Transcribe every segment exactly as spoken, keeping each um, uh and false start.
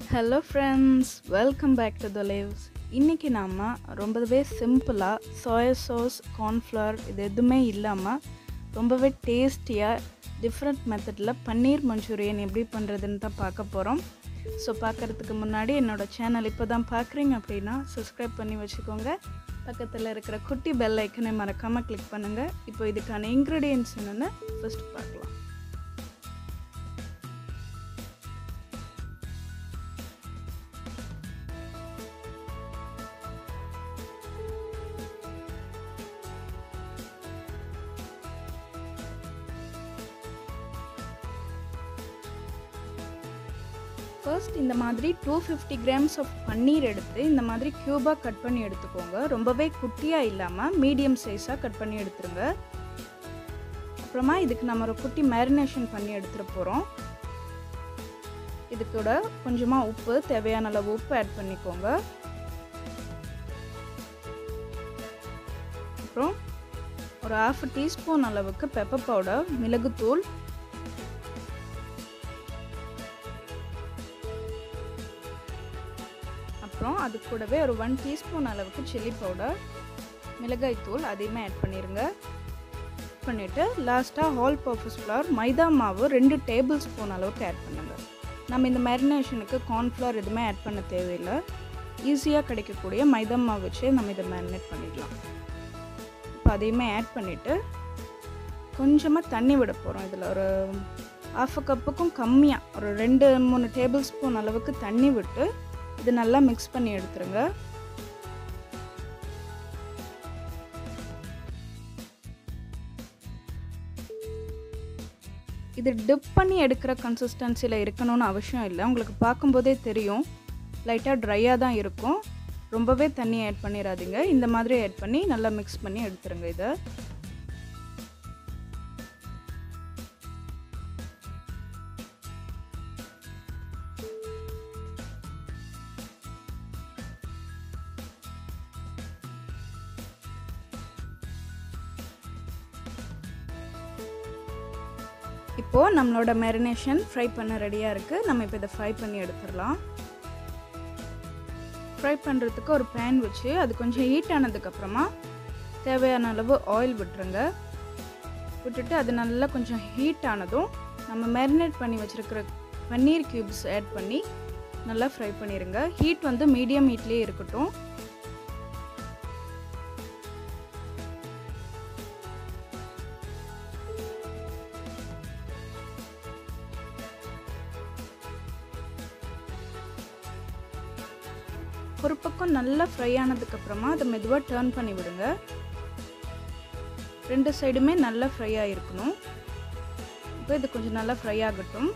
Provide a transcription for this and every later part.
Hello friends, welcome back to the lives. இன்னைக்கு நாம ரொம்பவே சிம்பிளா soya sauce, cornflour இது எதுவுமே இல்லாம ரொம்பவே டேஸ்டியா டிஃபரண்ட் மெத்தட்ல பன்னீர் மஞ்சூரியன் எப்படி பண்றதுன்னு தான் பார்க்க போறோம். ஸோ பார்க்கறதுக்கு முன்னாடி என்னோட சேனல் இப்போ தான் பார்க்குறீங்க அப்படின்னா சப்ஸ்கிரைப் பண்ணி வச்சுக்கோங்க. பக்கத்தில் இருக்கிற குட்டி பெல் ஐக்கனை மறக்காமல் கிளிக் பண்ணுங்கள். இப்போ இதுக்கான இன்க்ரீடியன்ட்ஸ் என்னென்னு ஃபர்ஸ்ட் பார்க்கலாம். ஃபர்ஸ்ட் இந்த மாதிரி two fifty grams of paneer எடுத்து இந்த மாதிரி க்யூபாக கட் பண்ணி எடுத்துக்கோங்க. ரொம்பவே குட்டியாக இல்லாமல் மீடியம் சைஸாக கட் பண்ணி எடுத்துருங்க. அப்புறமா இதுக்கு நம்ம ஒரு குட்டி மேரினேஷன் பண்ணி எடுத்துகிட்டு போகிறோம். இது கூட கொஞ்சமாக உப்பு, தேவையான அளவு உப்பு ஆட் பண்ணிக்கோங்க. அப்புறம் ஒரு ஹாஃப் டீஸ்பூன் அளவுக்கு பெப்பர் பவுடர், மிளகுத்தூள், அப்புறம் அது கூடவே ஒரு ஒன் டீஸ்பூன் அளவுக்கு சில்லி பவுடர், மிளகாய் தூள் அதையுமே ஆட் பண்ணிடுங்க. பண்ணிவிட்டு லாஸ்ட்டாக ஹால் பர்பஸ் ஃப்ளவர், மைதா மாவு ரெண்டு டேபிள் ஸ்பூன் அளவுக்கு ஆட் பண்ணுங்கள். நம்ம இந்த மேரினேஷனுக்கு கார்ன்ஃப்ளவர் எதுவுமே ஆட் பண்ண தேவையில்லை. ஈஸியாக கிடைக்கக்கூடிய மைதா மாவு வச்சு நம்ம இதை மேரினேட் பண்ணிடலாம். இப்போ அதையுமே ஆட் பண்ணிவிட்டு கொஞ்சமாக தண்ணி விட போகிறோம். இதில் ஒரு ஹாஃப் கப்புக்கும் கம்மியாக ஒரு ரெண்டு மூணு டேபிள் ஸ்பூன் அளவுக்கு தண்ணி விட்டு இது நல்லா மிக்ஸ் பண்ணி எடுத்துருங்க. இது டிப் பண்ணி எடுக்கிற கன்சிஸ்டன்சியில் இருக்கணும்னு அவசியம் இல்லை. உங்களுக்கு பார்க்கும்போதே தெரியும் லைட்டாக ட்ரையாக தான் இருக்கும். ரொம்பவே தண்ணி ஆட் பண்ணிடாதீங்க. இந்த மாதிரி ஆட் பண்ணி நல்லா மிக்ஸ் பண்ணி எடுத்துருங்க. இதை இப்போது நம்மளோட மேரினேஷன் ஃப்ரை பண்ண ரெடியாக இருக்குது. நம்ம இப்போ இதை ஃப்ரை பண்ணி எடுத்துடலாம். ஃப்ரை பண்ணுறதுக்கு ஒரு பேன் வச்சு அது கொஞ்சம் ஹீட் ஆனதுக்கப்புறமா தேவையான அளவு ஆயில் விட்டுருங்க. விட்டுட்டு அது நல்லா கொஞ்சம் ஹீட் ஆனதும் நம்ம மேரினேட் பண்ணி வச்சுருக்கிற பன்னீர் க்யூப்ஸ் ஆட் பண்ணி நல்லா ஃப்ரை பண்ணிடுங்க. ஹீட் வந்து மீடியம் ஹீட்லேயே இருக்கட்டும். ஒரு பக்கம் நல்லா ஃப்ரை ஆனதுக்கப்புறமா அதை மெதுவாக டர்ன் பண்ணி விடுங்க. ரெண்டு சைடுமே நல்லா ஃப்ரை ஆகிருக்கணும். இப்போ இது கொஞ்சம் நல்லா ஃப்ரை ஆகட்டும்.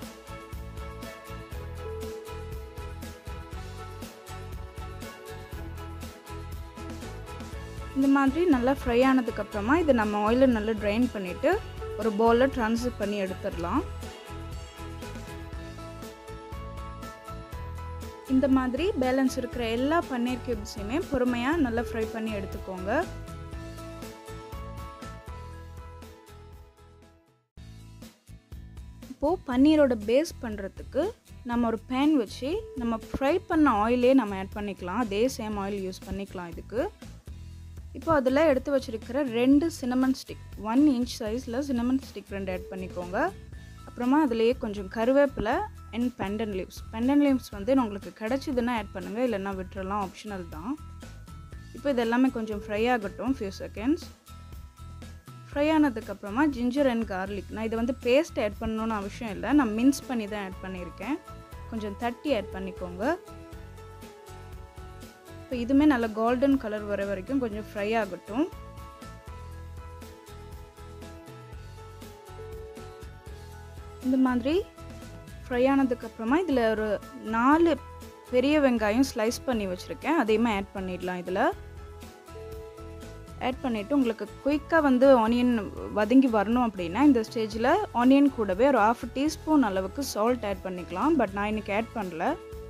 இந்த மாதிரி நல்லா ஃப்ரை ஆனதுக்கப்புறமா இதை நம்ம ஆயிலை நல்லா ட்ரைன் பண்ணிவிட்டு ஒரு பவுலில் ட்ரான்ஸ்ஃபர் பண்ணி எடுத்துடலாம். இந்த மாதிரி பேலன்ஸ் இருக்கிற எல்லா பன்னீர் கியூப்ஸையுமே பொறுமையாக நல்லா ஃப்ரை பண்ணி எடுத்துக்கோங்க. இப்போது பன்னீரோட பேஸ் பண்ணுறதுக்கு நம்ம ஒரு பேன் வச்சு நம்ம ஃப்ரை பண்ண ஆயிலே நம்ம ஆட் பண்ணிக்கலாம். அதே சேம் ஆயில் யூஸ் பண்ணிக்கலாம் இதுக்கு. இப்போ அதில் எடுத்து வச்சுருக்கிற ரெண்டு சினமன் ஸ்டிக், ஒன் இன்ச் சைஸில் சினமன் ஸ்டிக் ரெண்டு ஆட் பண்ணிக்கோங்க. அப்புறமா அதிலேயே கொஞ்சம் கருவேப்பிலை and pandan leaves. Pandan leaves வந்து உங்களுக்கு கிடச்சிதுன்னா ஆட் பண்ணுங்கள், இல்லைன்னா விட்டுறலாம், ஆப்ஷனல் தான். இப்போ இது எல்லாமே கொஞ்சம் ஃப்ரை ஆகட்டும் ஃபியூ செகண்ட்ஸ். ஃப்ரை ஆனதுக்கப்புறமா ஜிஞ்சர் அண்ட் கார்லிக், நான் இதை வந்து பேஸ்ட் ஆட் பண்ணணுன்னு அவசியம் இல்லை, நான் மின்ஸ் பண்ணி தான் ஆட் பண்ணியிருக்கேன். கொஞ்சம் தட்டி ஆட் பண்ணிக்கோங்க. இப்போ இதுவுமே நல்லா கோல்டன் கலர் வர வரைக்கும் கொஞ்சம் ஃப்ரை ஆகட்டும். இந்த மாதிரி ஃப்ரை ஆனதுக்கப்புறமா இதில் ஒரு நாலு பெரிய வெங்காயம் ஸ்லைஸ் பண்ணி வச்சுருக்கேன், அதையுமே ஆட் பண்ணிடலாம். இதில் ஆட் பண்ணிவிட்டு உங்களுக்கு குயிக்காக வந்து ஆனியன் வதங்கி வரணும் அப்படின்னா இந்த ஸ்டேஜில் ஆனியன் கூடவே ஒரு ஹாஃப் டீஸ்பூன் அளவுக்கு சால்ட் ஆட் பண்ணிக்கலாம். பட் நான் இன்றைக்கி ஆட் பண்ணல.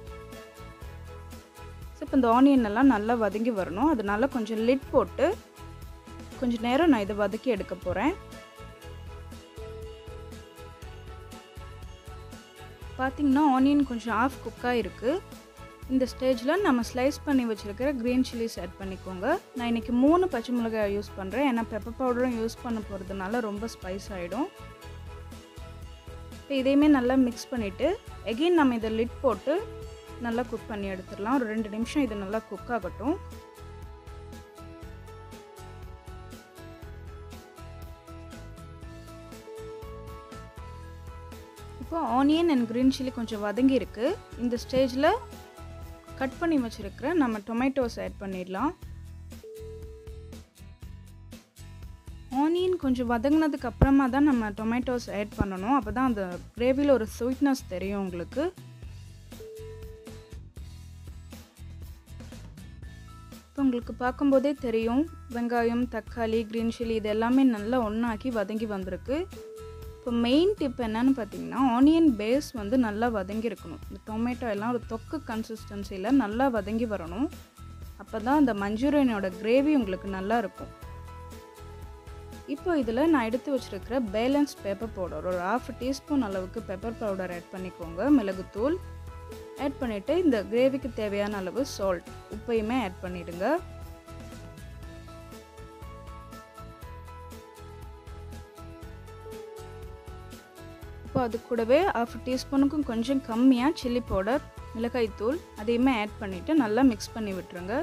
ஸோ இப்போ இந்த ஆனியன் எல்லாம் நல்லா வதங்கி வரணும். அதனால கொஞ்சம் லிட் போட்டு கொஞ்சம் நேரம் நான் இதை வதக்கி எடுக்க போகிறேன். பார்த்திங்கன்னா ஆனியன் கொஞ்சம் ஆஃப் குக்காக இருக்குது. இந்த ஸ்டேஜில் நம்ம ஸ்லைஸ் பண்ணி வச்சுருக்கிற க்ரீன் சில்லிஸ் ஆட் பண்ணிக்கோங்க. நான் இன்றைக்கி மூணு பச்சை மிளகாய் யூஸ் பண்ணுறேன். ஏன்னா பெப்பர் பவுடரும் யூஸ் பண்ண போகிறதுனால ரொம்ப ஸ்பைஸ் ஆகிடும். இப்போ இதையுமே நல்லா மிக்ஸ் பண்ணிவிட்டு எகெயின் நம்ம இதை லிட் போட்டு நல்லா குக் பண்ணி எடுத்துடலாம். ஒரு ரெண்டு நிமிஷம் இது நல்லா குக் ஆகட்டும். இப்போ ஆனியன் அண்ட் க்ரீன் சில்லி கொஞ்சம் வதங்கி இருக்குது. இந்த ஸ்டேஜில் கட் பண்ணி வச்சுருக்கிற நம்ம டொமேட்டோஸ் ஆட் பண்ணிடலாம். ஆனியன் கொஞ்சம் வதங்கினதுக்கு அப்புறமா தான் நம்ம டொமேட்டோஸ் ஆட் பண்ணணும். அப்போ தான் அந்த கிரேவியில் ஒரு ஸ்வீட்னஸ் தெரியும் உங்களுக்கு. இப்போ உங்களுக்கு பார்க்கும்போதே தெரியும் வெங்காயம், தக்காளி, க்ரீன் சில்லி இது எல்லாமே நல்லா ஒன்றாக்கி வதங்கி வந்திருக்கு. இப்போ மெயின் டிப் என்னன்னு பார்த்தீங்கன்னா ஆனியன் பேஸ் வந்து நல்லா வதங்கி இருக்கணும். இந்த டொமேட்டோ எல்லாம் ஒரு தொக்கு கன்சிஸ்டன்சியில் நல்லா வதங்கி வரணும். அப்போ தான் அந்த மஞ்சூரியனோட கிரேவி உங்களுக்கு நல்லா இருக்கும். இப்போ இதில் நான் எடுத்து வச்சுருக்கிற பேலன்ஸ் பெப்பர் பவுடர் ஒரு ஹாஃப் டீஸ்பூன் அளவுக்கு பெப்பர் பவுடர் ஆட் பண்ணிக்கோங்க. மிளகுத்தூள் ஆட் பண்ணிவிட்டு இந்த கிரேவிக்கு தேவையான அளவு சால்ட் உப்பையுமே ஆட் பண்ணிவிடுங்க. இப்போ அது கூடவே ஹாஃப் டீஸ்பூனுக்கும் கொஞ்சம் கம்மியாக சில்லி பவுடர், மிளகாய் தூள் அதையுமே ஆட் பண்ணிவிட்டு நல்லா மிக்ஸ் பண்ணி விட்டுருங்க.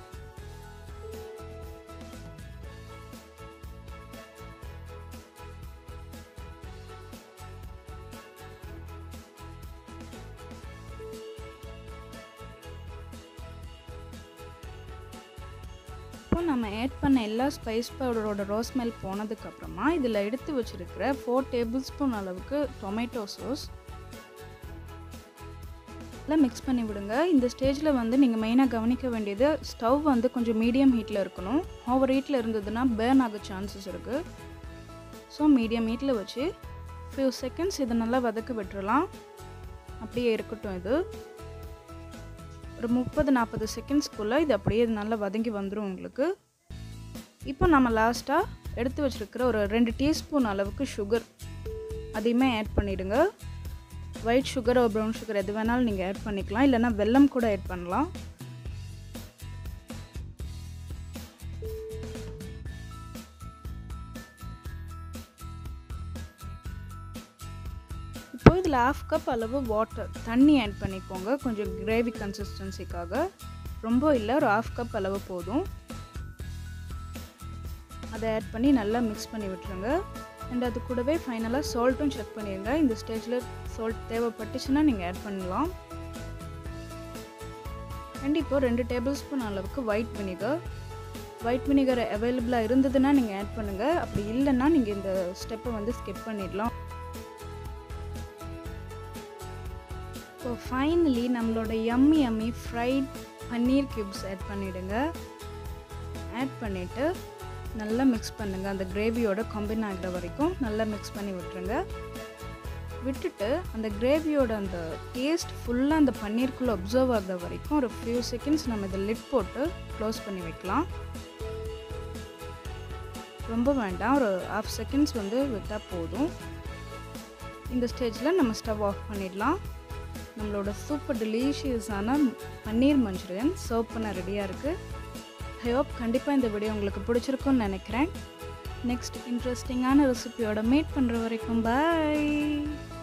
இப்போ நம்ம ஆட் பண்ண எல்லா ஸ்பைஸ் பவுடரோட ரோஸ் ஸ்மெல் போனதுக்கப்புறமா இதில் எடுத்து வச்சுருக்கிற ஃபோர் டேபிள் ஸ்பூன் அளவுக்கு டொமேட்டோ சாஸ் எல்லாம் மிக்ஸ் பண்ணி விடுங்க. இந்த ஸ்டேஜில் வந்து நீங்கள் மெயினாக கவனிக்க வேண்டியது ஸ்டவ் வந்து கொஞ்சம் மீடியம் ஹீட்டில் இருக்கணும். ஓவர் ஹீட்டில் இருந்ததுன்னா பேர்ன் ஆக சான்சஸ் இருக்குது. ஸோ மீடியம் ஹீட்டில் வச்சு ஃபியூ செகண்ட்ஸ் இதை நல்லா வதக்க விட்டுறலாம். அப்படியே இருக்கட்டும். இது ஒரு முப்பது நாற்பது செகண்ட்ஸ்க்குள்ளே இது அப்படியே நல்லா வதங்கி வந்துடும் உங்களுக்கு. இப்போ நம்ம லாஸ்ட்டாக எடுத்து வச்சுருக்கிற ஒரு ரெண்டு டீஸ்பூன் அளவுக்கு சுகர் அதையுமே ஆட் பண்ணிவிடுங்க. ஒயிட் சுகர் ஒரு ப்ரௌன் சுகர் எது வேணாலும் நீங்கள் ஆட் பண்ணிக்கலாம். இல்லைனா வெல்லம் கூட ஆட் பண்ணலாம். இப்போ இதில் ஹாஃப் கப் அளவு வாட்டர் தண்ணி ஆட் பண்ணிக்கோங்க. கொஞ்சம் கிரேவி கன்சிஸ்டன்சிக்காக, ரொம்ப இல்லை, ஒரு ஹாஃப் கப் அளவு போதும். அதை ஆட் பண்ணி நல்லா மிக்ஸ் பண்ணி விட்டுருங்க. அண்ட் அது கூடவே ஃபைனலாக சால்ட்டும் செக் பண்ணிடுங்க. இந்த ஸ்டேஜில் சால்ட் தேவைப்பட்டுச்சுன்னா நீங்கள் ஆட் பண்ணலாம். அண்ட் இப்போ ரெண்டு டேபிள் ஸ்பூன் அளவுக்கு ஒயிட் வினிகர் ஒயிட் வினிகர் அவைலபிளாக இருந்ததுன்னா நீங்கள் ஆட் பண்ணுங்கள். அப்படி இல்லைன்னா நீங்கள் இந்த ஸ்டெப்பை வந்து ஸ்கிப் பண்ணிடலாம். ஸோ ஃபைனலி நம்மளோட yummy yummy fried paneer cubes add பண்ணிவிடுங்க. ஆட் பண்ணிவிட்டு நல்லா மிக்ஸ் பண்ணுங்கள். அந்த கிரேவியோட கம்பைன் ஆகிற வரைக்கும் நல்லா மிக்ஸ் பண்ணி விட்டுருங்க. விட்டுட்டு அந்த கிரேவியோட அந்த டேஸ்ட் ஃபுல்லாக அந்த பன்னீருக்குள்ளே அப்சர்வ் ஆகிற வரைக்கும் ஒரு ஃபியூ செகண்ட்ஸ் நம்ம இதை லிட் போட்டு க்ளோஸ் பண்ணி வைக்கலாம். ரொம்ப வேண்டாம், ஒரு ஹாஃப் செகண்ட்ஸ் வந்து விட்டால் போதும். இந்த ஸ்டேஜில் நம்ம ஸ்டவ் ஆஃப் பண்ணிடலாம். நம்மளோட சூப்பர் டெலிஷியஸான பன்னீர் மஞ்சூரியன் சர்வ் பண்ண ரெடியாக இருக்குது. ஐ ஹோப் கண்டிப்பாக இந்த வீடியோ உங்களுக்கு பிடிச்சிருக்குன்னு நினைக்கிறேன். நெக்ஸ்ட் இன்ட்ரெஸ்டிங்கான ரெசிபியோட மீட் பண்ணுற வரைக்கும் பாய்.